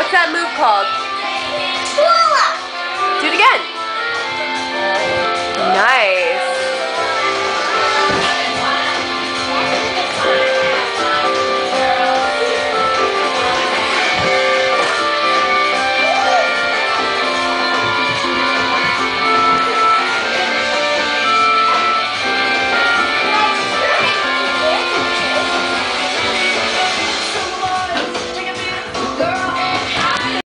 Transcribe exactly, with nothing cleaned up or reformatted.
What's that move called? Hula. Do it again. Nice.